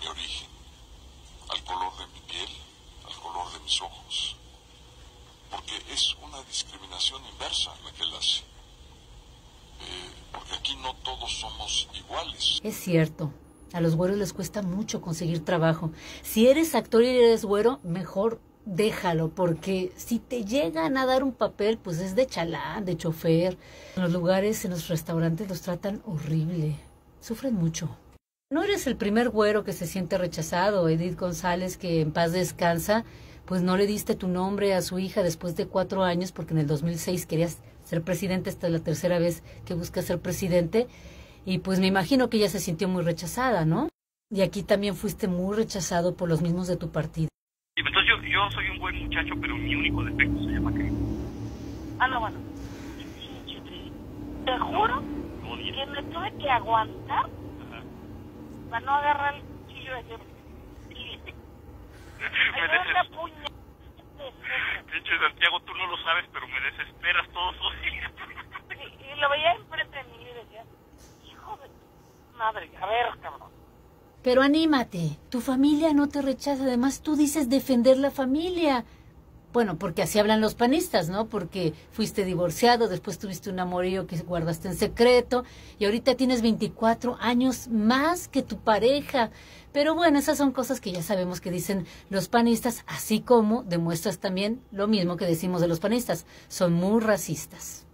mi origen, al color de mi piel, al color de mis ojos. Porque es una discriminación inversa la que él hace. Porque aquí no todos somos iguales. Es cierto, a los güeros les cuesta mucho conseguir trabajo. Si eres actor y eres güero, mejor déjalo, porque si te llegan a dar un papel, pues es de chalán, de chofer. En los lugares, en los restaurantes los tratan horrible, sufren mucho. No eres el primer güero que se siente rechazado. Edith González, que en paz descansa, pues no le diste tu nombre a su hija después de 4 años, porque en el 2006 querías ser presidente, esta es la tercera vez que buscas ser presidente, y pues me imagino que ella se sintió muy rechazada, ¿no? Y aquí también fuiste muy rechazado por los mismos de tu partido. Entonces yo soy un buen muchacho, pero mi único defecto se llama que... Ah, no, bueno. Te juro que me tuve que aguantar para no agarrar el cuchillo de ayer. Pinche Santiago, tú no lo sabes, pero me desesperas todos los días. Y lo veía enfrente de mí y decía, hijo de tu madre, a ver, cabrón. Pero anímate, tu familia no te rechaza, además tú dices defender la familia. Bueno, porque así hablan los panistas, ¿no? Porque fuiste divorciado, después tuviste un amorío que guardaste en secreto y ahorita tienes 24 años más que tu pareja. Pero bueno, esas son cosas que ya sabemos que dicen los panistas, así como demuestras también lo mismo que decimos de los panistas, son muy racistas.